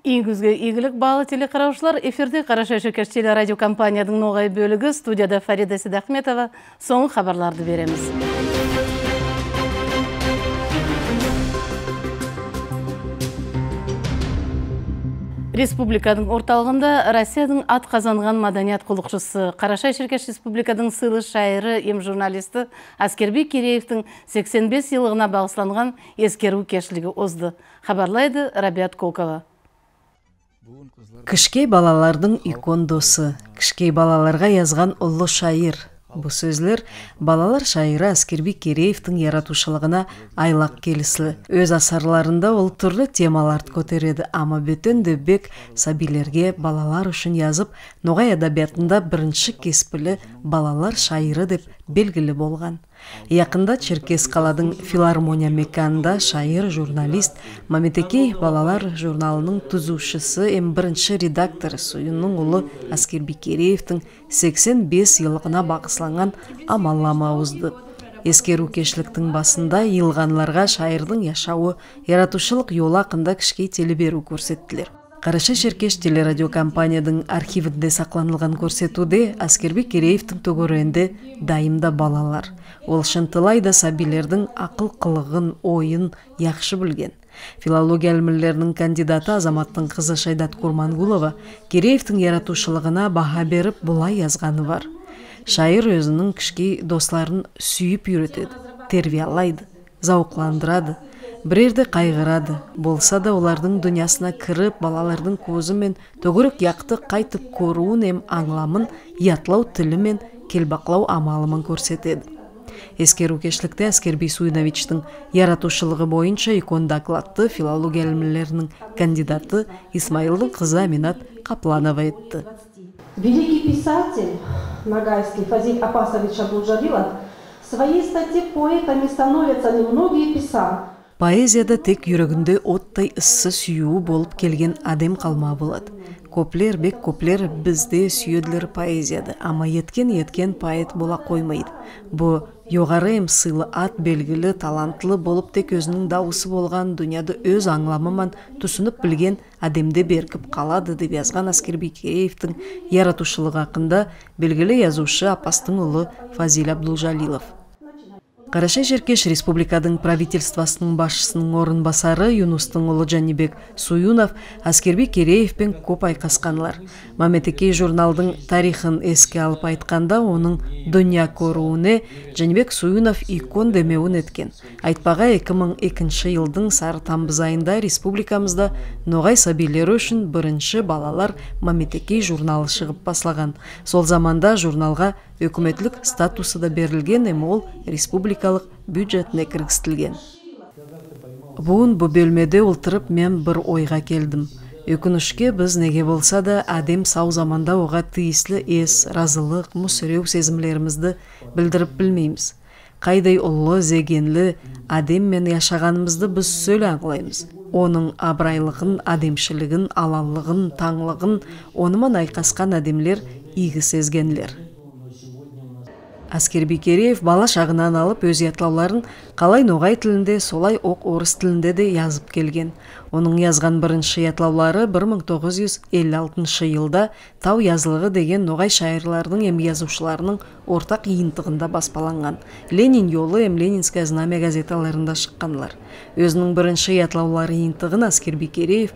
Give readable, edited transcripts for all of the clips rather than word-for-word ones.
Ийгүзгө ийгилик баалы телекараушылар, эфирде Карашай Шеркеш телерадио компаниядын ногай бөлүгү, студияда Фарида Сидахметова, соңу хабарларды беремиз. Республикадын орталыгында Россиядын ат казанган маданият кулукчусу, Карашай Шеркеш Республикадын сыйлы шайыры, эм журналисти Аскербек Кереевдин 85 жылыгына багышланган эскерүү кештилиги озду. Хабарлайды Рабиат Колкова. Кишкей балалардын икондосу, кишкей балаларга язган улуу шайыр. Бу сөзлөр балалар шайыры Аскербек Кереевдин яратуушылыгына айлак келисли. Өз асарларында ол түрлүү темаларды көтереді, ама бөтөн дөббек сабилерге балалар үчүн yazып, ногай адабиятында биринчи кеспили балалар шайыры деп белгили болгон. Якында Черкес каладын филармония меканында шайыр журналист Маметекей балалар журналынын түзүүчүсү эм биринчи редактору Суюнун улу Аскербек Кереевдин 85 жылыгына багышланган амаллама узду. Эскерүү кештиликтин басында ыйлганларга шайырдын жашабы, яратуушулук жолу акында кичкей телеберүү көрсөттүлөр. Карашай Шеркеш телерадио компаниядын архивинде сакланылган көрсөтүүдө Аскербек Кереевдин төгөрөндө дайымда балалар. Ол шынтылай да сабилердин акыл кылыгын, оюн жакшы билген. Филология илимлеринин кандидаты Азаматтын кызы Шайдат Курмангулова Кереевдин яратуушулугуна баха берип булай жазганы бар. Шайыр өзүнүн кичкей досторун сүйүп үйрөтөт, тербиялайды, заукландырады. Бирерде кайгырады, болса да олардын дүйнөсүнө кырып, балалардын көзү менен төгөрөк якты кайтып көрүүн эм аңламын, ятлау тили менен келбаклау амалымын көрсөтөт. Эскерүү кештиликте Аскербек Суюновичтин яратуушулугу боюнча икон докладты филология илимлеринин кандидаты Исмаилдын кызы Аминат Капланова айтты. Великий писатель ногайский Фазиль Апасович Абдулжалилов в своей статье «Поэтами становятся немногие» писал: поэзияда тек жүрөгүндө оттай ыссы сүйүү болуп келген адем калма болот. Көплер, бек көплер бизде сүйөдүлөр поэзияда, ама еткен поэт бола коймойт. Бу жогары эм сыйлы ат, белгили, талантлы болуп тек өзүнүн дабысы болгон дүйнөдө өз аңламы тусунуп билген адемде беркип калады деп жазган Аскербек Кереевдин яратуушулугу акында белгили жазуучу Апастын уулу Фазиль Абдулжалилов. Карашай Шеркеш республикадын правительствосунун башчысынын орун басары Юнустун уулу Жанибек Суюнов Аскербек Кереевпен көп айкасканлар. Маметекей журналдын тарихын эске алып айтканда, онун дүйнө көрүүнө Жанибек Суюнов икон демеуин эткен. Айтпага 2002 жылдын сары тамбыз айында республикамызда ногай сабилери үчүн биринчи балалар Маметекей журналы чыгып баслаган. Сол заманда журналга өкмөтлүк статусы да берилген, эми ол республикалык бюджетине киргизилген. Буун бу бөлмөдө олтуруп мен бир ойга келдим. Өкүнүшкө биз неге болса да адем сау заманда ога тийисли эс, разылык, мусурөө сезимлерибизди билдирип билмейбиз. Кайдай улуу, зегенли адем менен жашаганыбызды биз сөйлөй аңлайбыз. Онун абрайлыгын, адемчилигин, алаллыгын, таңлыгын онуман айкаскан адемлер ийги сезгенлер. Аскербек Кереев бала шагынан алып өз ятлауларын калай ногай тилинде, солай ок орус тилинде де жазып келген. Онун жазган биринчи ятлаулары 1956 жылда Тау yazылыгы деген ногай шайырлардын эм жазуучуларынын ортак ийинтигинде баспаланган. Ленин жолу эм Ленинское знамя газеталарында чыкканлар. Өзүнүн биринчи ятлаулары ийинтигин Аскербек Кереев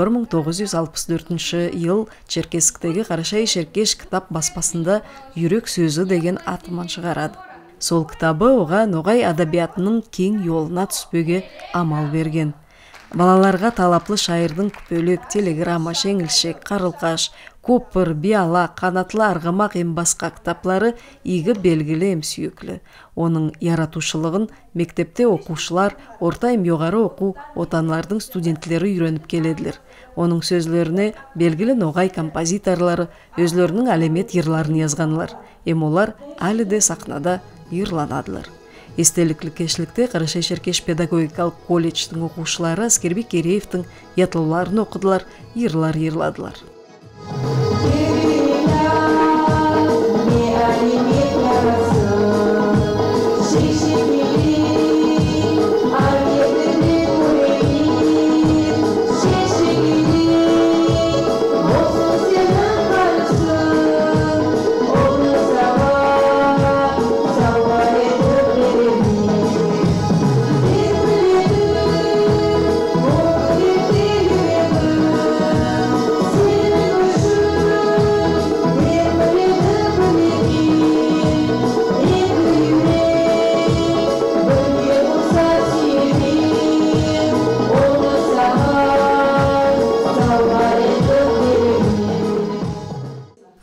1964 жыл Черкескиктеги Карашай Шеркеш китап баспасында Жүрөк сөзү деген атыман чыгарат. Сол китабы ога ногай адабиятынын кең жолуна түспөгө амал берген. Балаларга талаплы шайырдын күпөлөк, телеграмма, жеңилшек, карылкаш, көпір, бияла, канатлы аргамак эм башка китаплары ийги белгили эм сүйөклүү. Онун яратуушулугун мектепте окуучулар, орта эм жогору окуу отанлардын студенттери үйрөнүп келедилер. Онун сөзлөрүнө белгили ногай композиторлору өзлөрүнүн алемет ырларын жазганлар. Эми олар али де сахнада ырланадылар. Эстеликлик кештиликте Карашай Шеркеш педагогикалык колледждин окуучулары Аскербек Кереевдин ятлауларын окудулар, ырлар ырладылар.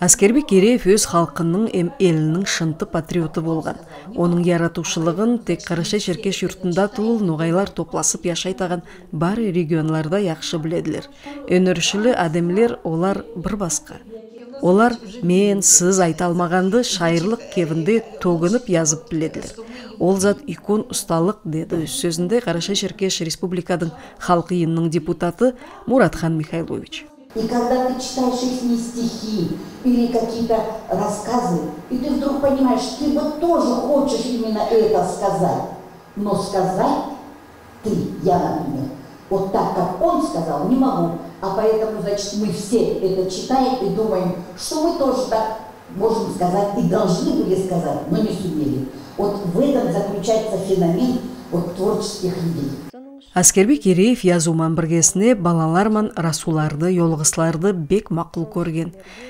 Аскербек Кереев өз халкының элинин шынты патриоты болгон. Onun яратушылыгын тек Карашай-Черкеш юртунда тулул нугайлар топласып яшайтаган бары регионларда яхшы биледилер. Өнөрүшүлүү адемлер олар бир баска. Олар мен сыз айта алмаганды шайырлык кебинде тогунуп yazып биледилер. Ол зат икон усталык деди өз сөзүндө Карашай-Черкеш республикадын халк ыйынынын депутаты Муратхан Михайлович. И когда ты читаешь их стихи или какие-то рассказы, и ты вдруг понимаешь, ты вот тоже хочешь именно это сказать, но сказать ты, я, например, вот так, как он сказал, не могу. А поэтому, значит, мы все это читаем и думаем, что мы тоже так можем сказать и должны были сказать, но не сумели. Вот в этом заключается феномен вот творческих людей. Аскербек Кереев язууман биргесине балаларман расуларды, yolg'islarды бек макул көрген.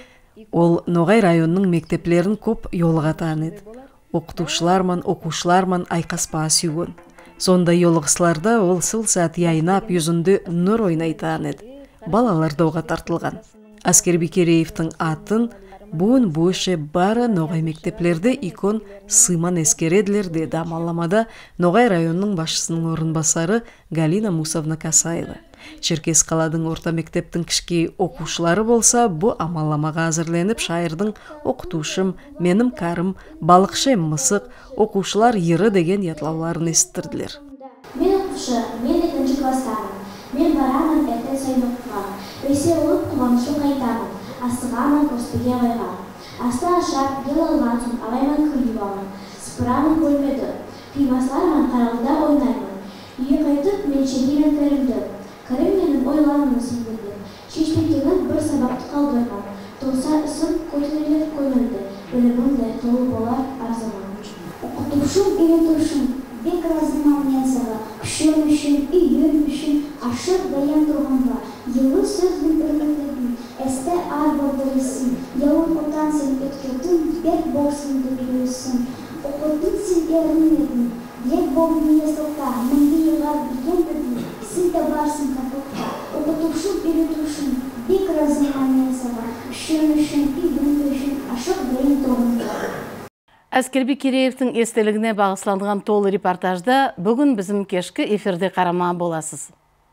Ол Ноғай районунун мектеплерин көп yolга тааныйт. Окутуучуларман, окуучуларман айкаспаа сүйгөн. Сондай yolg'islarda ол сыл саат яйнап, жүзүндө нур ойнай тааныйт. Балалар да ого тартылган. Аскербек Кереевдин атын Буын буыше бары Ноғай мектеплерде икон сыйман эскередилер деди амалламада Ноғай районунун башчысынын орун басары Галина Мусовна Касаева. Черкес каладын орта мектептин кички окуучулары болса, бу амалламага азырленип шайырдын окутушум, меним карым, балыкшем мысык, окуучулар йыры деген ятлауларын эстирдилер. Мен окуучу, мен 2 класстамын. Мен барамын эртең сыйныпка. Эсе болуп кубанычым кайтамын. Асыгамын көстүгө байга. Аста ашап, ел алган соң агайман күйүп алам. Сыпырамын бөлмөдө. Кыймасларман карагында ойнаймын. Үйгө кайтып, мен чегимен кірімді. Кірім менің ойларымны сендірді. Шешпектеген бір сабақты қалдырмам. Толса ісім көтерілер көңілді. Білімім де толы болар арзыман. Окутушум, үйретушум. Бек разымам мен сага. Күшім үшін, үйім үшін. Ашық даян тұрғанға. Елі сөздің үрлігін. Эсте ар болдырысың. Яуын отан сен өткөрдің. Бек болсын деп үйресің. Окудың сен ерінмедің. Бек болдың есоқта. Мінді елғар білген білдің. Сен де барсың катокта. Окутушым, үйретушым. Бек разымам мен сага. Күшім үшін, үйім үшін. Ашық даян тұрғанға. Аскербек Кереевтің естелігіне бағысланған толы репортажда бүгін біздің кешкі эфирде қарама боласыз.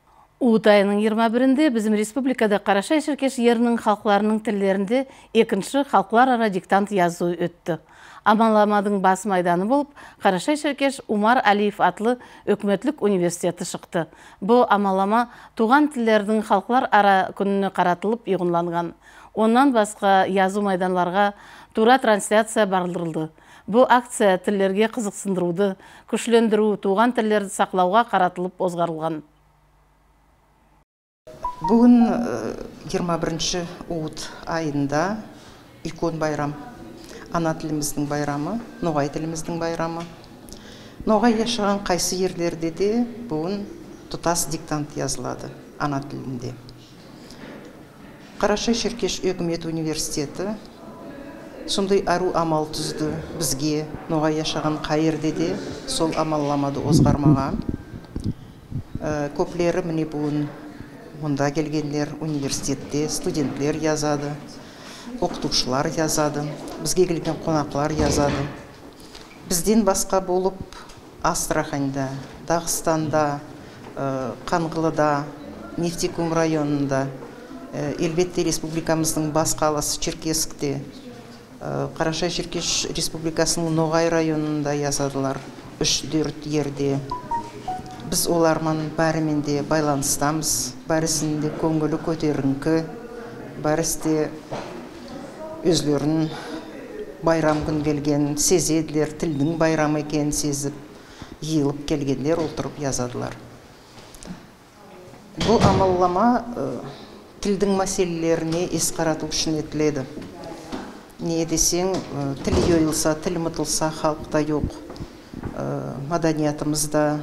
Уут айының 21-інде біздің республикада Карашай-Черкеш жерінің халқларының тілдерінде екінші халқлар ара диктант язу өтті. Амалламадың бас майданы болып, Карашай-Черкеш Умар Алиев атлы өкмөтлік университеті шықты. Бұл амаллама туған тілдердің халқлар ара күніне қаратылып иғынланған. Оннан басқа язу майданларға тура трансляция бардырылды. Бұл акция тілдерге қызықсындыруды, күшлендіру, туған тілдерді сақлауға қаратылып озғарылған. Бүгін 21-ші уут айында икон байрам, ана тіліміздің байрамы, Ноғай тіліміздің байрамы. Ноғай яшаған қайсы ерлерде де бүгін тұтас диктант yazылады ана тілінде. Карашай-Черкеш өкімет университеті сондай ару амал түзді бізге Ноғай яшаған қайырде де сол амалламады озғармаған. Көплері міне бүгін мұнда келгендер университетте студентлер yazады, оқытушылар yazады, бізге келген қонақлар yazады. Бізден басқа болып Астраханда, Дағыстанда, Қанғылыда, Нефтекум районында, елбетте республикамыздың бас қаласы Черкескте, Карашай-Черкеш республикасының Ноғай районында yazадылар, 3-4 ерде. Біз олармен бәрімен де байланыстамыз, бәрісінде көңілі көтеріңкі, бәрісте өзлерін байрам күн келген сезеділер, тілдің байрамы екенін сезіп, иылып келгендер отырып yazадылар. Бұл амаллама тілдің мәселелеріне ес қарату үшін етіледі. Не десең, тіл йойылса, тіл ұмытылса, халықта жоқ. Маданиятымызда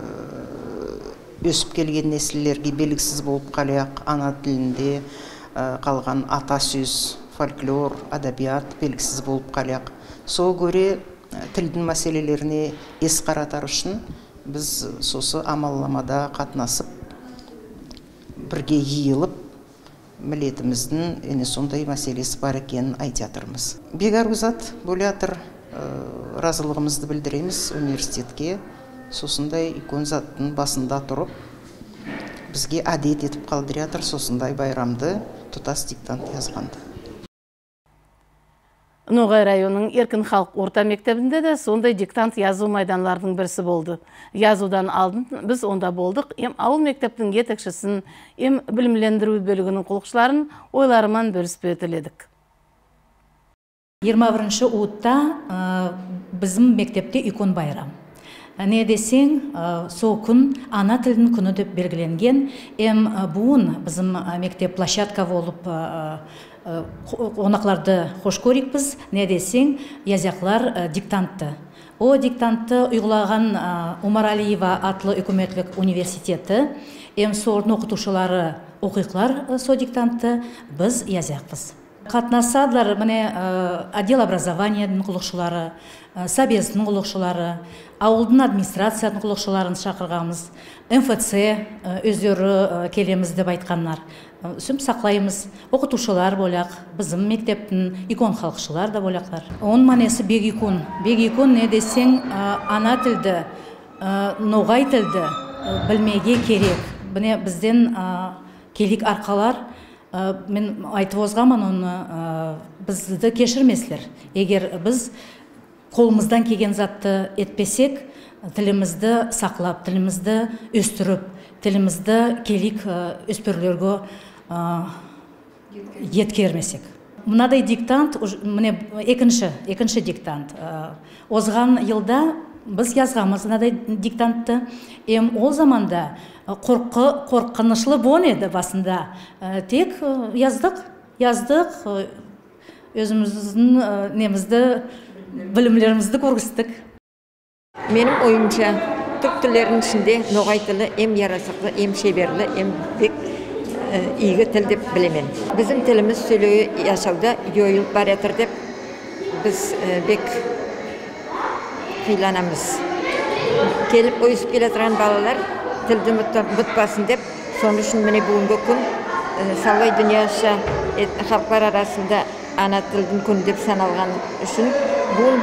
өсіп келген нәсілдерге белгісіз болып қалайық, ана тілінде қалған ата сөз, фольклор, адабият белгісіз болып қалайық. Сол көре тілдің мәселелеріне ес қаратар үшін біз сосы амалламада қатынасып, бірге иылып, милетіміздің эне сондай мәселесі бар екенін айтатырмыз. Бегарузат бөлятыр, разылығымызды білдіреміз университетке. Сосындай икон заттың басында тұрып, бізге әдет етіп қалдыратыр сосындай байрамды тұтас диктант yazғанды. Ноғай районының Еркін халық орта мектебінде де сондай диктант язу майданлардың бірісі болды. Язудан алдын біз онда болдық, ем ауыл мектептің етекшісін, ем білімлендіру бөлігінің құлықшыларын ойларыман бөліспе өтіледік. 21 уытта біздің мектепте икон байрам. Не десең, сол күн ана тілдің күні деп белгіленген, ем буын біздің мектеп площадка болып онақларды хош көрікпіз. Не десең, язяқлар диктантты. О диктантты ұйғылаған Умаралиева атлы үкіметлік университеті, ем сордың оқытушылары оқиқлар со диктантты біз язяқпыз. Қатнасадылар, міне, отдел образованияның құлықшылары, Собездің құлықшылары, ауылдың администрацияның құлықшыларын шақырғамыз, МФЦ өздері келеміз деп айтқанлар. Сүм сақлаймыз, оқытушылар боляқ, біздің мектептің икон халықшылар да боляқлар. Оның манесі бек икон. Бек икон не десең, ана тілді, ноғай тілді білмеге керек. Бұне бізден келік арқалар, мен айтып озғамын оны, бізді кешірмеслер. Егер біз қолымыздан келген затты етпесек, тілімізді сақлап, тілімізді өстіріп, тілімізді келік өспірлерге еткермесек. Мынадай диктант, міне екінші диктант. Озған елда біз язғамыз мынадай диктантты. Ол заманда қорқынышлы бон еді басында. Тек яздық, өзіміздің немізді, білімлерімізді көргістік. Менің ойымша, түрк тілерінің ішінде ноғай тілі ем ярасықлы, ем шеберлі, ем бек игі тіл деп білемен. Біздің тіліміз сөйлеуі яшауда йойылып бар етір деп біз бек қиланамыз. Келіп ойысып келе тұрған балалар тілді бұтпасын деп, соны үшін міне бүгінгі күн Салай дүнияша халықтар арасында ана тілдің күн деп саналған үшін бұл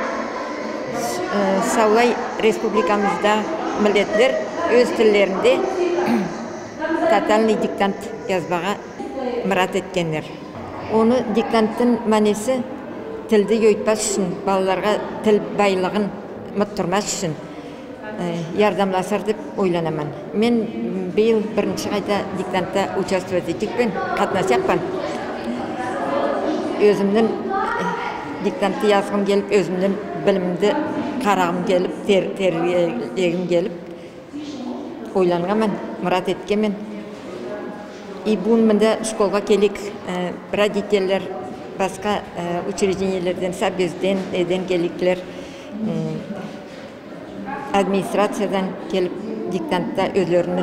Салай республикамызда милетлер өз тілдерінде тотальный диктант язбаға мұрат еткендер. Оны диктанттың мәнесі тілді йойтпас үшін, балаларға тіл байлығын мұттырмас үшін ярдамласар деп ойланамын. Мен биыл бірінші қайта диктантта участвовать етекпен, қатынасақпын. Өзімнің диктантты yazғым келіп, өзімнің білімді қарағым келіп, тергегім келіп, ойланғамын, мұрат еткенмен. И бұн мында школға келік родителер, басқа учреждениелерден, Собезден, еден келіктер, администрациядан келіп диктантта өзлерінің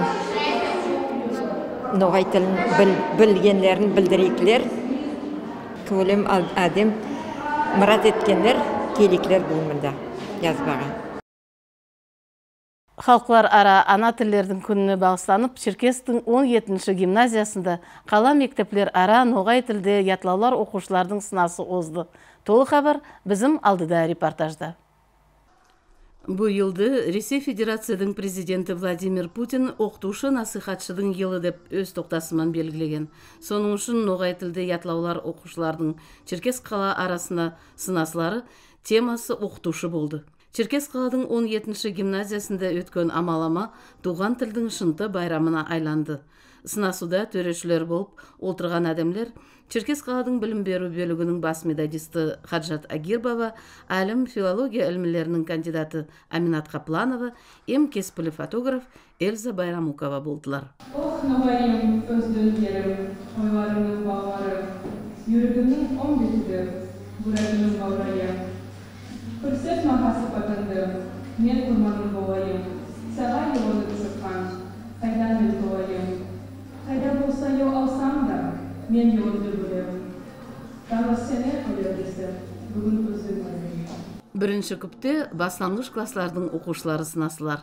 ноғай тілін білгенлерін білдірейкілер, көлем адем мұрат еткендер келіктер бұн мында язбаға. Халықлар ара ана тілердің күніне бағысланып, Черкестің 17-ші гимназиясында қала мектеплер ара ноғай тілде ятлаулар оқушылардың сынасы озды. Толы хабар біздің алдыда репортажда. Бұл елді Ресей Федерацияның президенті Владимир Путин оқытушы насихатшының елі деп өз тоқтасымен белгілеген. Соның үшін ноғай тілде ятлаулар оқушылардың Черкес қала арасына сынасылары темасы оқытушы болды. Черкес қаладың 17-ші гимназиясында өткен амалама туған тілдің шынты байрамына айланды. Сынасуда төрешілер болып отырған адамлер Черкес қаладың білім беру бөлігінің бас методисті Хаджат Агирбова, әлім филология ілмілерінің кандидаты Аминат Қапланова, ем кеспілі фотограф Эльза Байрамукова болдылар. Ох, ноғайым, өздөнлерім, ойларының балалары, жүрігінің 15-ді, бұратының балайым. Күрсет мағасы патынды, мен құрманың болайым, саға елонып шыққан, қайдан мен толайым. Қайда болса ел алсам да, мен елонды бөлем. Тағы сені өлердесі, бүгін өзім өлем. Бірінші күпте баслангыч класслардың оқушылары сынасылар.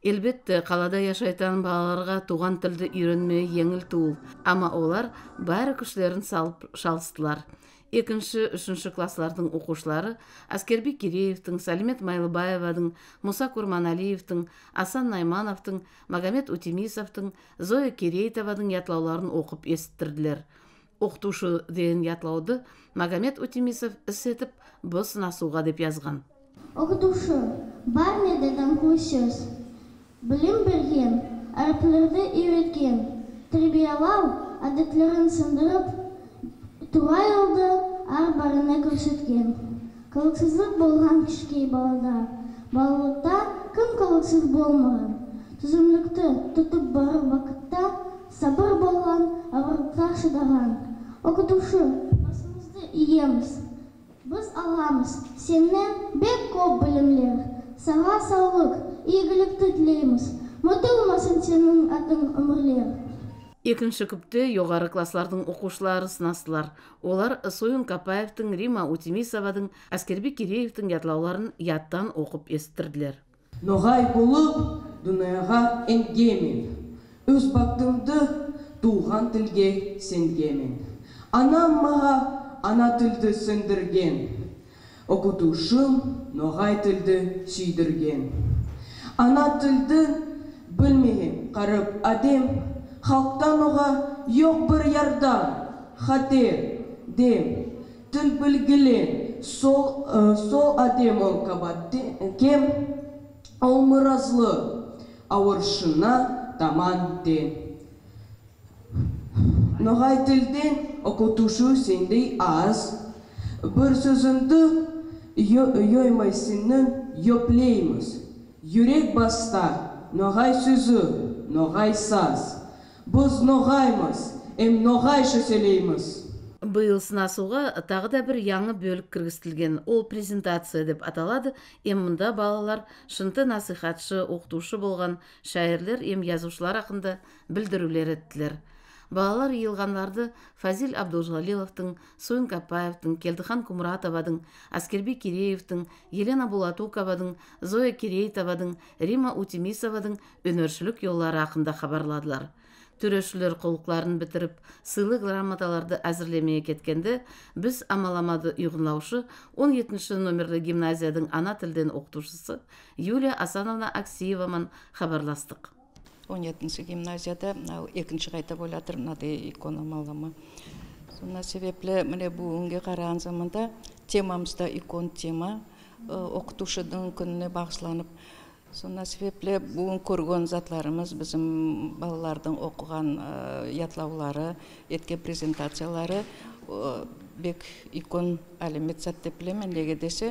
Элбетте, қалада яшайтан балаларға туған тілді үйренмей еңіл туыл, ама олар бәрі күшлерін салып шалыстылар. 2-3 класслардың оқушылары Аскербек Киреевтің, Салимет Майлыбаевадың, Муса Курманалиевтің, Асан Наймановтың, Магомед Утемисовтың, Зоя Кирейтовадың ятлауларын оқып естірділер. Оқытушы деген ятлауды Магомед Утемисов ісетіп, бұс насуға деп yazған. Оқытушы, бар не деден сөз. Білім берген, әріплерді үйреткен, тәрбиялау әдетлерін сындырып, тура елді әр барына көрсеткен. Қылықсыздық болған кішкей балада, балалықта кім қылықсыз болмаған. Түзімлікті тұтып бары вақытта, сабыр болған, ауырлықта шыдаған. Оқытушы, басымызды иеміз, біз аламыз, сенен бек көп білімлер. Саға саулық, игілікті тілейміз, мұтылмасын сенің атың өмірлер. 2-ші күпте жоғары класслардың оқушылары сынастылар. Олар Сойын Капаевтың, Рима Утемисовадың, Аскербек Киреевтің ятлауларын яттан оқып естірділер. Ноғай болып, дүнияға енгемен, өз бақтымды туған тілге сенгемен. Анам маға ана тілді сөндірген, оқытушым ноғай тілді сүйдірген. Ана тілді білмеген қарып адем, халықтан оға yok бір ярдан, хатер, дем, тіл білгілен, сол адем ол қабатты кем, ол мұразлы, ауыршына таман ден. Ноғай тілден оқытушы сендей аз, бір сөзінді йоймайсынын йоплейміз. Юрек баста, ноғай сөзі, ноғай саз. Біз ноғаймыз, ноғайшы сөйлейміз. Бұйыл сынасуға тағы да бір яңы бөлік кіргістілген. Ол презентация деп аталады. Мұнда балалар шынты насихатшы, оқытушы болған шайырлер, язушылар ақында білдірулер еттілер. Балалар иылғанларды Фазил Абдужалиловтың, Сойын Капаевтың, Келдіхан Кумратовадың, Аскербек Киреевтің, Елена Булатуковадың, Зоя Кирейтовадың, Рима Утемисовадың өнершілік yolлары ақында хабарладылар. Төрешілер қолықларын бітіріп, сыйлы грамоталарды әзірлемeye кеткенде, біз амаламады ұйғынлаушы 17-ші номерлі гимназияның ана тілден оқытушысы Юлия Асановна Аксиеваман хабарластық. 17-ші гимназияда 2-ші қайта болатыр мынандай икона малама. Сонда себеплі міне бүгінге қараған заманда темамызда икон тема оқытушының күніне бағышланып. Сонда себеплі бүгін көрген затларымыз біздің балалардың оқыған ятлаулары, еткен презентациялары бек икон әлемет сәт деп білемін. Неге десе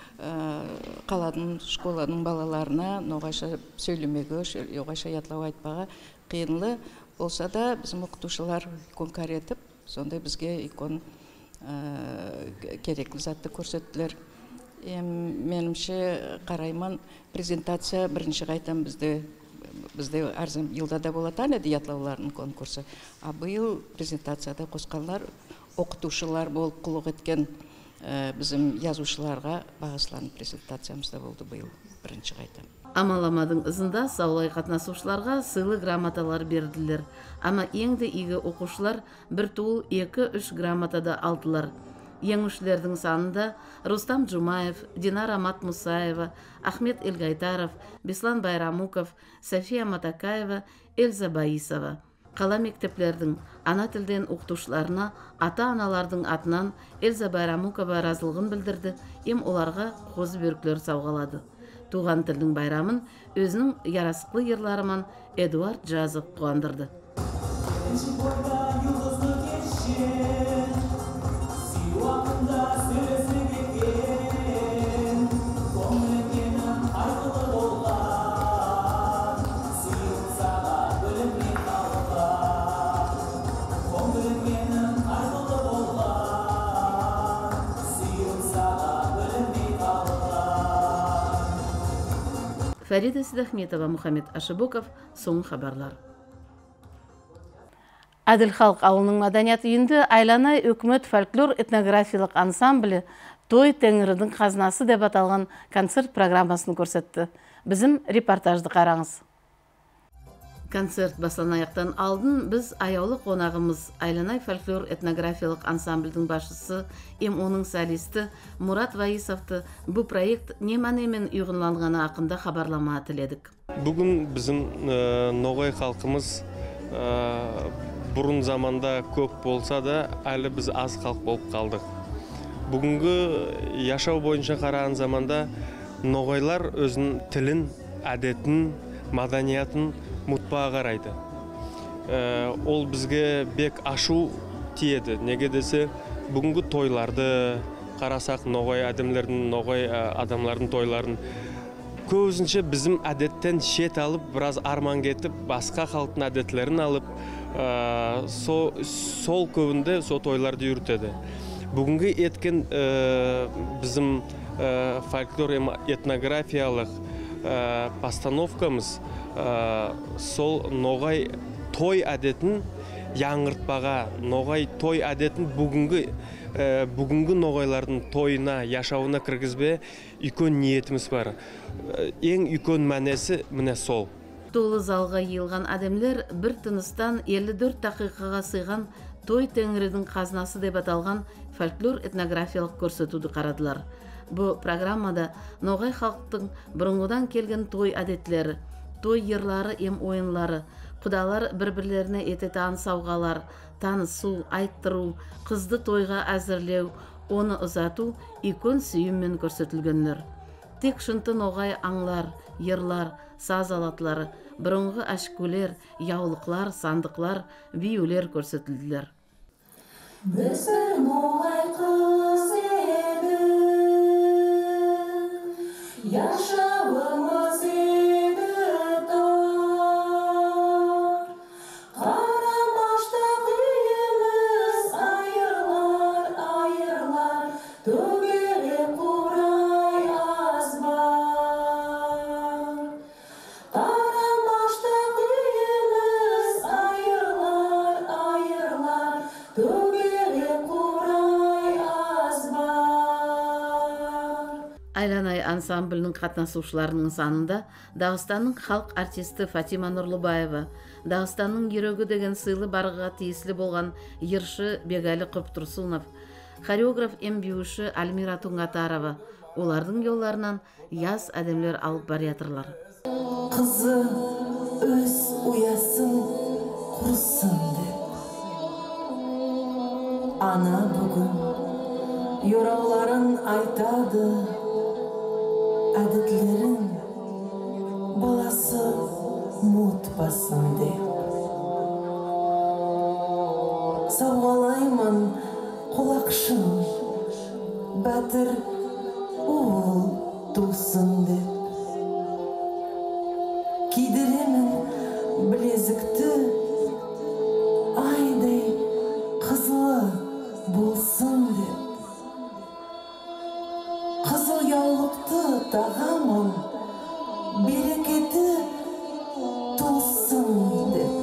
қаладың школадың балаларына ноғайша сөйлемегі, ноғайша ятлау айтпаға қиынлы болса да біздің оқытушылар икон қаретіп, сонда бізге икон керекті затты көрсеттілер. Менімше қарайман презентация бірінші қайтам бізде арзым елда да болатан еді ятлаулардың конкурсы. А бұйыл презентацияда қосқанлар оқытушылар болып құлық еткен біздің язушыларға бағышланып презентациямызда болды бұйыл бірінші қайтам. Амаламадың ызында саулай қатынасушыларға сыйлы грамоталар берділер. Ама еңді игі оқушылар бір туыл 2-3 грамотада алдылар. Еңушілердің санында Рустам Джумаев, Динара Матмусаева, Ахмет Эльгайтаров, Беслан Байрамуков, София Матакаева, Эльза Баисова. Қала мектеплердің ана тілден оқытушыларына ата-аналардың атынан Эльза Байрамукова разылығын білдірді, оларға қозы бөріклер сауғалады. Туған тілдің байрамын өзінің ярасықлы ерларыман Эдуард Жазық қуандырды. Фарида Сидахметова, Мухаммед Ашыбоков, соң хабарлар. Әділ халық ауылының маданият үйінде айланай өкімет фольклор этнографиялық ансамблі той тәңірдің қазынасы деп аталған концерт программасын көрсетті. Bizim репортажды қараңыз. Концерт басыланаяқтан алдын біз аяулы қонағымыз Айланай фольклор этнографиялық ансамбльдің башысы ем оның солисті Мурат Ваисовты бұл проект неманемен үйғынланғаны ақында хабарлама тіледік. Бүгін біздің ноғай халқымыз бұрын заманда көп болса да, әлі біз аз халық болып қалдық. Бүгінгі яшау бойынша қараған заманда ноғайлар өзінің тілін, әдетін, маданиятын мұтпаға қарайды. Ол бізге бек ашу тиеді. Неге десе, бүгінгі тойларды қарасақ, ноғай адамлардың тойларын көзінше біздің әдеттен шет алып, біраз арман кетіп, басқа халықтың әдетлерін алып, сол көбінде сол тойларды үртеді. Бүгінгі еткен біздің фольклор этнографиялық постановкамыз сол ноғай той әдетін яңыртпаға, ноғай той әдетін бүгінгі ноғайлардың тойына, яшауына кіргізбе үлкен ниетіміз бар. Ең үлкен мәнесі міне сол. Толы залға йылған адамлар бір тыныстан 54 дақиқаға сыйған той тәңірінің қазынасы деп аталған фольклор этнографиялық көрсетуді қарадылар. Бұл программада ноғай халықтың бұрынғыдан келген той әдетлері, той ерлары ем ойынлары, құдалар бір-бірлеріне ететі аңсауғалар, танысу, айттыру, қызды тойға әзірлеу, оны ұзату икон сүйіммен көрсетілгенлер. Тек шынты ноғай аңлар, ерлар, саз алатлары, бұрынғы әшкөлер, яулықлар, сандықлар, биюлер көрсетілділер. Біз бір ноғай қыз еді, яшауымыз еді тар, қарамашта үйіміз айырлар, төгерек қурай аз бар. Қарамашта үйіміз айырлар, төгерек қурай аз бар. Айланай ансамблінің қатнасушыларының санында Дағыстанның халық артисті Фатима Нұрлыбаева, Дағыстанның ерөгі деген сыйлы барыға тиесілі болған ерші Бегәлі Құптұрсунов, хореограф ембеуші Альмира Туңғатарова, олардың yollarынан яз әдемлер алып бариятырлар. Қызы өз ұясын құрсын деп, ана бүгін юрауларын айтады, әдетлерін баласы мұтпасын деп. Сауғалаймын құлақшын, бәтір ұл тусын деп. Кидіремін білезікті, айдай қызылы болсын деп. Қызыл яулықты тағамын, берекеті толсын деп.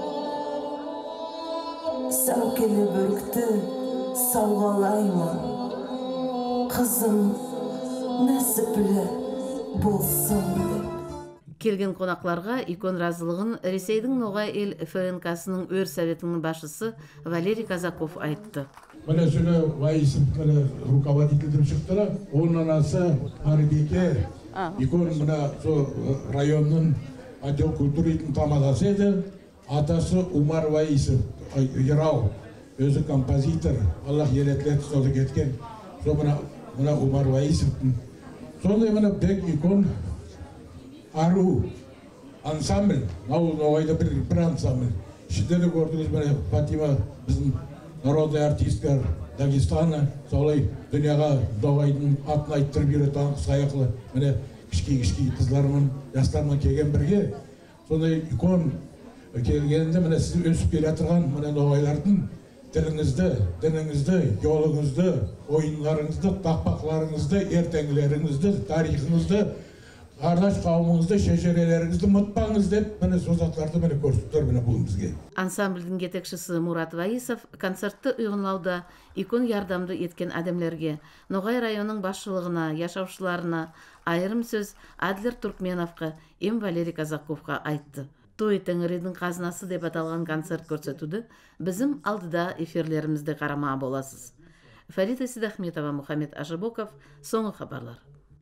Сәукелі бөрікті сауғалаймын, қызым нәсіплі болсын деп. Келген қонақларға икон разылығын Ресейдің Ноғай ел ФНК-сының өр советінің башысы Валерий Казаков айтты. Міне сөйлі Ваисов руководитель шықтыра, оның анасы Арбеке, икон мына районның отдел культуритін тамадасы еді, атасы Умар Ваисов, Ерау, өзі композитор, Аллах елетлер тұстады кеткен, мына Умар Ваисовтың. Сондай мына бек икон ару ансамбль, Ноғайда бір ансамбль. Шидері көрдіңіз міне Фатима біздің народный артисткар Дагестана, солай дүнияға Ноғайдың атын айттырып үйреткен саяқлы, міне кішкей қызлармен, жастармен келген бірге. Сондай икон келгенінде міне сіз өсіп келе жатырған міне Ноғайлардың тіліңізді, дініңізді, жолыңызды, ойынларыңызды, тақпақларыңызды, ертеңгілеріңізді, тарихыңызды, Ардаш қауымыңызды, шежерелеріңізді мұтпаңыз деп, міне созатларды міне көрсеттер міне бүгін бізге. Ансамбльдің жетекшісі Мурат Ваисов концертті ұйғынлауда икон ярдамды еткен әдемлерге, Ноғай районының басшылығына, яшаушыларына айырым сөз Адлер Туркменовқа, Валерий Казаковқа айтты. Той Тәңірдің қазынасы деп аталған концерт көрсетуді біздің алдыда эфирлерімізді қарама боласыз. Фарида Сидахметова, Мухаммед Ажыбоков, соңғы хабарлар.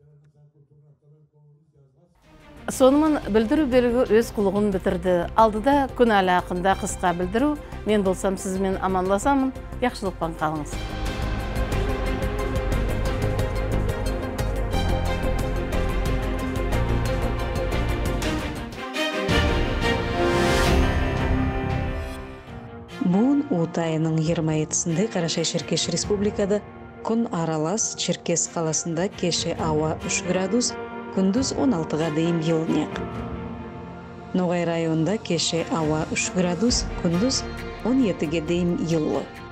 Сонымен білдіру бөлігі өз құлығын бітірді. Алдыда күн әлі ақында қысқа білдіру. Мен болсам сізмен аманласамын. Яқшылықпен қалыңыз. Буын Утайының 27-сінде Қарашай Черкеш Республикада күн аралас Черкес қаласында кеше ауа 3 градус, күндіз 16-ға дейін жылынық. Ноғай районында кеше ауа 3 градус, күндіз 17-ге дейін жылы.